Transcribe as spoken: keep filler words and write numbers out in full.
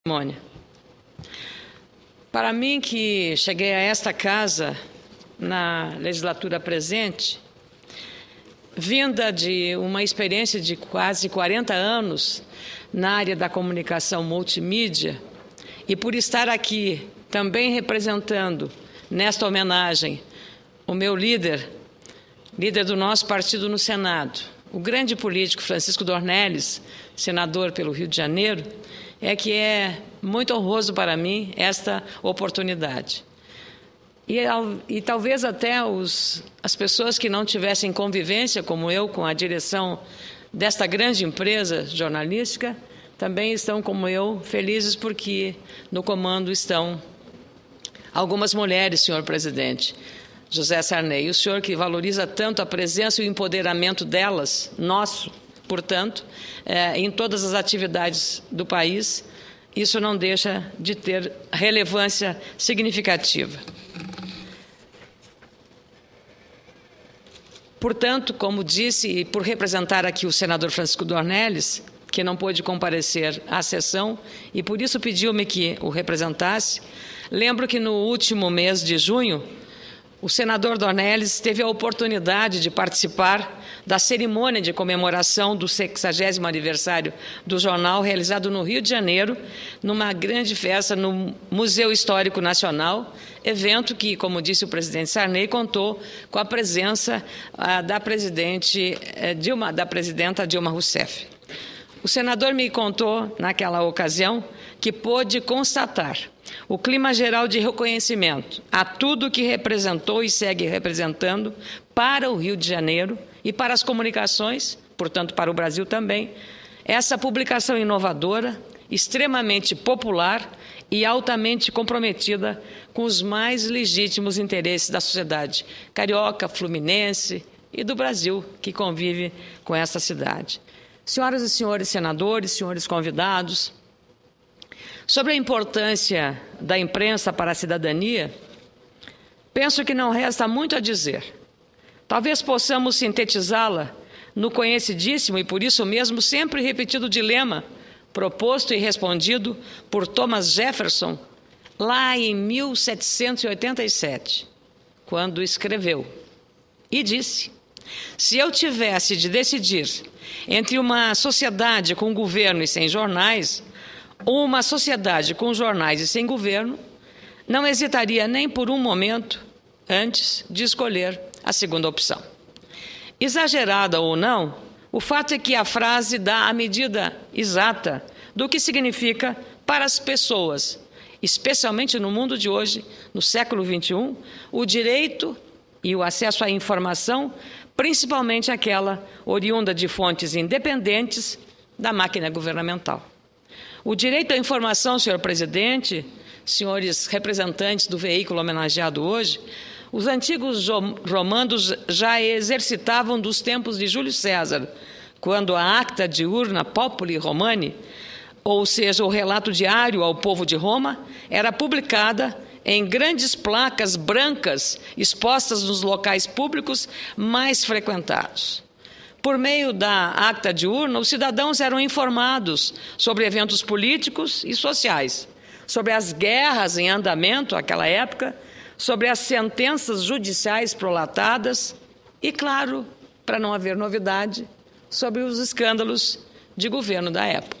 Mônia. Para mim, que cheguei a esta casa na legislatura presente, vinda de uma experiência de quase quarenta anos na área da comunicação multimídia, e por estar aqui também representando, nesta homenagem, o meu líder, líder do nosso partido no Senado, o grande político Francisco Dornelles, senador pelo Rio de Janeiro, é que é muito honroso para mim esta oportunidade. E, e talvez até os, as pessoas que não tivessem convivência, como eu, com a direção desta grande empresa jornalística, também estão, como eu, felizes porque no comando estão algumas mulheres, senhor presidente, José Sarney. O senhor que valoriza tanto a presença e o empoderamento delas, nosso, portanto, é, em todas as atividades do país, isso não deixa de ter relevância significativa. Portanto, como disse, e por representar aqui o senador Francisco Dornelles, que não pôde comparecer à sessão e por isso pediu-me que o representasse, lembro que no último mês de junho, o senador Dornelles teve a oportunidade de participar da cerimônia de comemoração do sexagésimo aniversário do jornal, realizado no Rio de Janeiro, numa grande festa no Museu Histórico Nacional, evento que, como disse o presidente Sarney, contou com a presença ah, da, presidente, eh, Dilma, da presidenta Dilma Rousseff. O senador me contou, naquela ocasião, que pôde constatar o clima geral de reconhecimento a tudo que representou e segue representando para o Rio de Janeiro e para as comunicações, portanto, para o Brasil também, essa publicação inovadora, extremamente popular e altamente comprometida com os mais legítimos interesses da sociedade carioca, fluminense e do Brasil, que convive com essa cidade. Senhoras e senhores senadores, senhores convidados, sobre a importância da imprensa para a cidadania, penso que não resta muito a dizer. Talvez possamos sintetizá-la no conhecidíssimo e, por isso mesmo, sempre repetido dilema proposto e respondido por Thomas Jefferson lá em mil setecentos e oitenta e sete, quando escreveu e disse: se eu tivesse de decidir entre uma sociedade com governo e sem jornais, ou uma sociedade com jornais e sem governo, não hesitaria nem por um momento antes de escolher a segunda opção. Exagerada ou não, o fato é que a frase dá a medida exata do que significa para as pessoas, especialmente no mundo de hoje, no século vinte e um, o direito e o acesso à informação, principalmente aquela oriunda de fontes independentes da máquina governamental. O direito à informação, senhor presidente, senhores representantes do veículo homenageado hoje, os antigos romanos já exercitavam dos tempos de Júlio César, quando a Acta Diurna Populi Romani, ou seja, o relato diário ao povo de Roma, era publicada em grandes placas brancas expostas nos locais públicos mais frequentados. Por meio da Acta Diurna, os cidadãos eram informados sobre eventos políticos e sociais, sobre as guerras em andamento naquela época, sobre as sentenças judiciais prolatadas e, claro, para não haver novidade, sobre os escândalos de governo da época.